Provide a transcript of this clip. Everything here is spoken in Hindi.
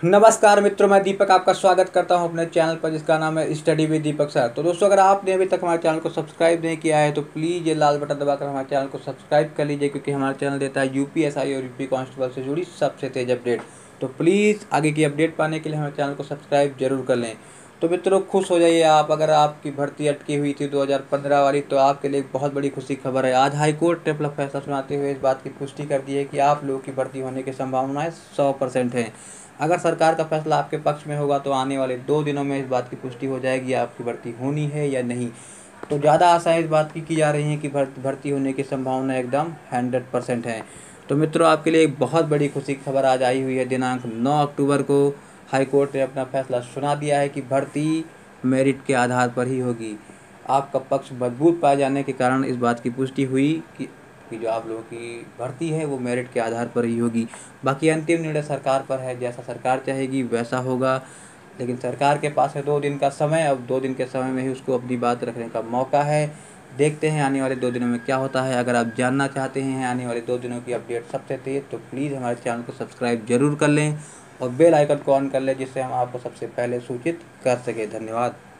नमस्कार मित्रों, मैं दीपक आपका स्वागत करता हूं अपने चैनल पर जिसका नाम है स्टडी विद दीपक सर। तो दोस्तों, अगर आपने अभी तक हमारे चैनल को सब्सक्राइब नहीं किया है तो प्लीज़ ये लाल बटन दबाकर हमारे चैनल को सब्सक्राइब कर लीजिए, क्योंकि हमारा चैनल देता है यूपीएसआई और यूपी कांस्टेबल से जुड़ी सबसे तेज़ अपडेट। तो प्लीज़ आगे की अपडेट पाने के लिए हमारे चैनल को सब्सक्राइब जरूर कर लें। तो मित्रों, खुश हो जाइए आप, अगर आपकी भर्ती अटकी हुई थी 2015 वाली, तो आपके लिए एक बहुत बड़ी खुशी खबर है। आज हाईकोर्ट ने अपना फैसला सुनाते हुए इस बात की पुष्टि कर दी है कि आप लोगों की भर्ती होने की संभावनाएं 100% हैं। अगर सरकार का फैसला आपके पक्ष में होगा तो आने वाले 2 दिनों में इस बात की पुष्टि हो जाएगी आपकी भर्ती होनी है या नहीं। तो ज़्यादा आशाएं इस बात की जा रही हैं कि भर्ती होने की संभावना एकदम 100% है। तो मित्रों, आपके लिए एक बहुत बड़ी खुशी की खबर आज आई हुई है। दिनांक 9 अक्टूबर को हाईकोर्ट ने अपना फैसला सुना दिया है कि भर्ती मेरिट के आधार पर ही होगी। आपका पक्ष मजबूत पाए जाने के कारण इस बात की पुष्टि हुई कि जो आप लोगों की भर्ती है वो मेरिट के आधार पर ही होगी। बाकी अंतिम निर्णय सरकार पर है, जैसा सरकार चाहेगी वैसा होगा। लेकिन सरकार के पास है 2 दिन का समय, अब 2 दिन के समय में ही उसको अपनी बात रखने का मौका है। देखते हैं आने वाले 2 दिनों में क्या होता है। अगर आप जानना चाहते हैं आने वाले 2 दिनों की अपडेट सबसे तेज़, तो प्लीज़ हमारे चैनल को सब्सक्राइब जरूर कर लें और बेल आइकन को ऑन कर लें, जिससे हम आपको सबसे पहले सूचित कर सकें। धन्यवाद।